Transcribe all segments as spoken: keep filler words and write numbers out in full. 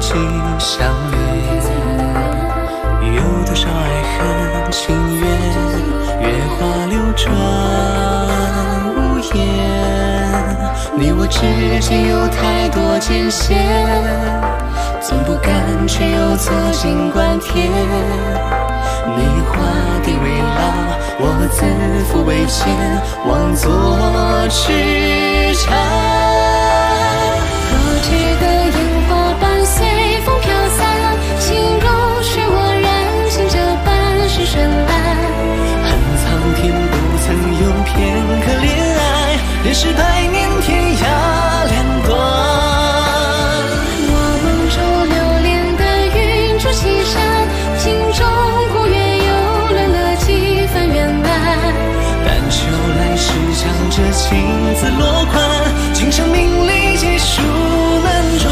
际相约。有多少爱恨情缘，月华流转无言。你我之间有太多艰险，总不敢却又坐井观天。你画地为牢，我自负为谦，枉作痴缠。 若只得烟花伴随风飘散，心若是我燃尽这半世绚烂。 恨苍天不曾有片刻恋爱，任是百年天涯两端。 我梦中流连的云珠岐山，镜中古月又轮了几番圆满。 但求来世将这情字落款，今生名利皆数难转。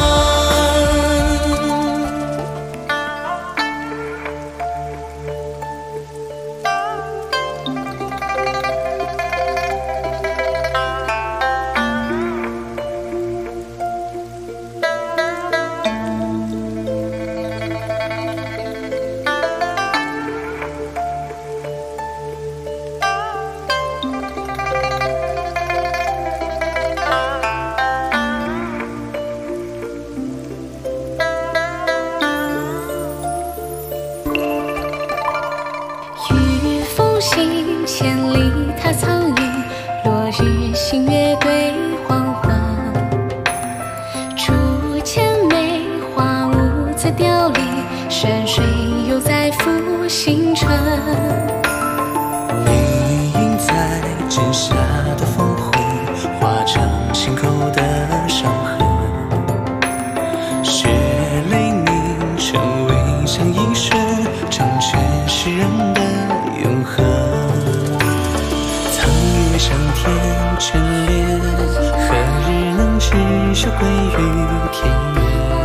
行千里踏苍云，落日星月对黄昏。初见梅花无再凋零，山水犹在抚星辰。 明映在枕下的风魂，化成心口的伤痕。血泪凝成微香一瞬，成全世人的永恒。上天眷恋，何日能执手归于天边？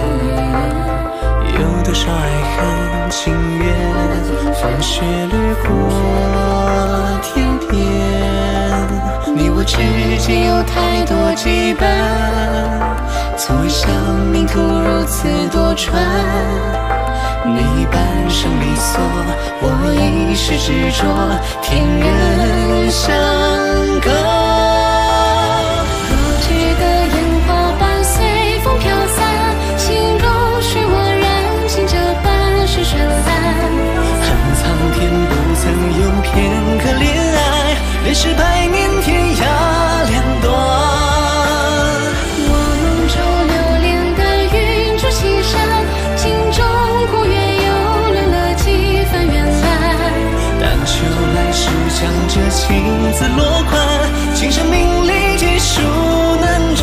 有多少爱恨情缘，风雪掠过天边。你我之间有太多羁绊，从未想命途如此多舛。你半生离索，我一世执着，天人相隔。 若只得烟花伴随风飘散，心若是我燃尽这半世绚烂。 恨苍天不曾有片刻恋爱，任是百年天涯两端。 我梦中流连的云珠岐山，镜中古月又轮了几番圆满。 但求来世将这情字落款，今生名利皆数难转。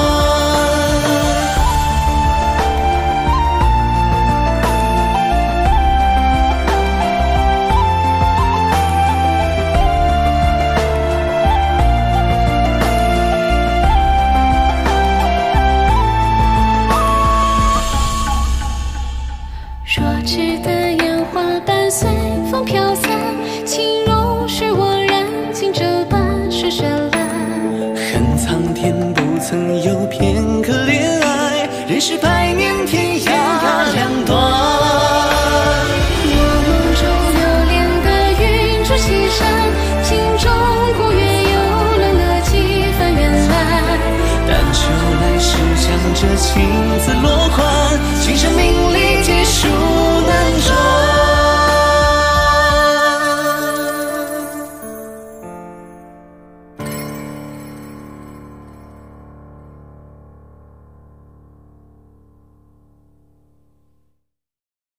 若只得烟花伴随风飘散，情容是我燃尽这半世绚烂。 恨苍天不曾有片刻恋爱，任是百年天涯两端。 我梦中流连的云珠岐山，镜中古月又轮了几番圆满。 但求来世将这情字落款，今生名利皆数